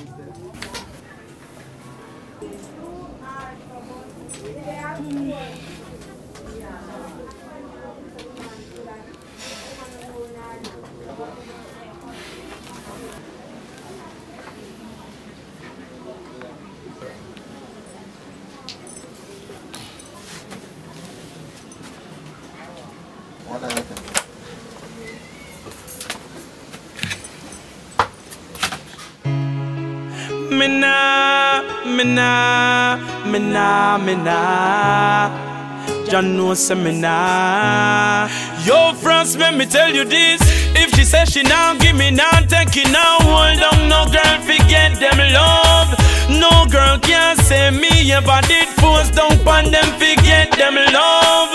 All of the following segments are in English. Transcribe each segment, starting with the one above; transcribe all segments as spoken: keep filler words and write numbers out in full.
Mina, mina, mina, mina. John knows say mina. Yo, France, let me tell you this. If she says she now give me now, take it now, hold on. No girl forget them love. No girl can say me ever did force down pon them forget them love.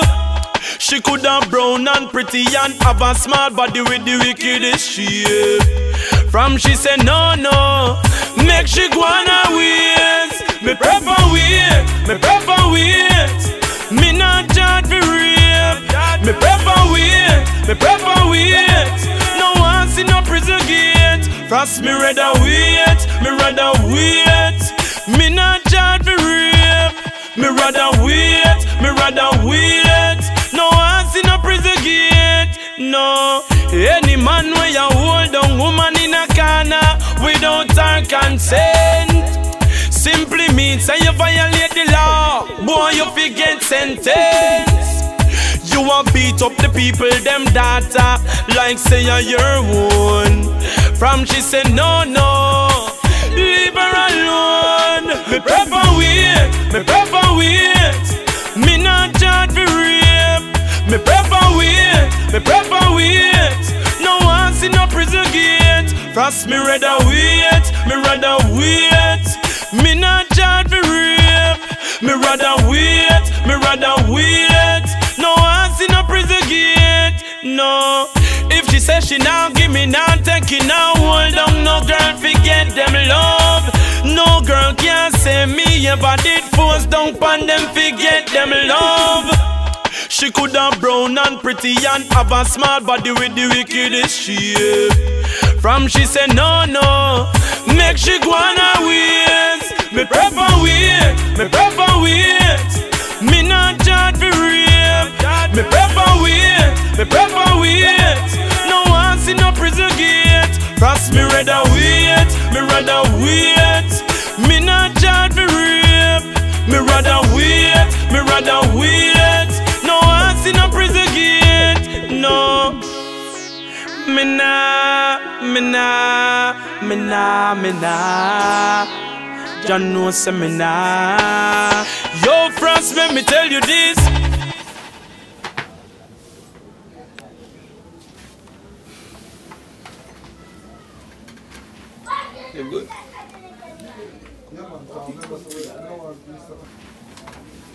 She could have brown and pretty and have a small body with the wickedest shape. From she said no, no, make she go on her ways. Me prefer wait, me prefer wait. Me not charge for rape. Me prefer wait, me prefer wait. No one see no prison gate. Frost me rather wait, me rather wait. Me not charge for rape. Me rather wait, me rather wait. No one see no prison gate. No, any man where you hold on woman in a corner without her consent simply means that you violate the law. Boy, you forget sentence. You a beat up the people, them data, like say you're your own. From she said no, no, leave her alone. Me prefer wait, me prefer wait. Me not charge for rape. Me prefer wait, me prefer wait. No one see no prison gate. Frost me rather wait, me rather wait. Me not charge for rape. Me rather wait, me rather wait. No one see no prison gate. No, if she says she now give me now, take it now, hold on. No girl forget them love. No girl can say me ever did force down pon them forget them love. She could have brown and pretty and have a small body with the wickedest shape. From she said no, no, make she go on her ways. Me prefer wait, me prefer wait. Me not charge for rape. Me prefer wait, me prefer wait. No one see no prison gate. Frost me rather wait, me rather wait. Me not charge for rape. Me rather wait, me rather wait. No one see no prison gate. No. Me nah, me nah, me nah, me nah. John knows say me nah. Yo, France, let me tell you this. You good?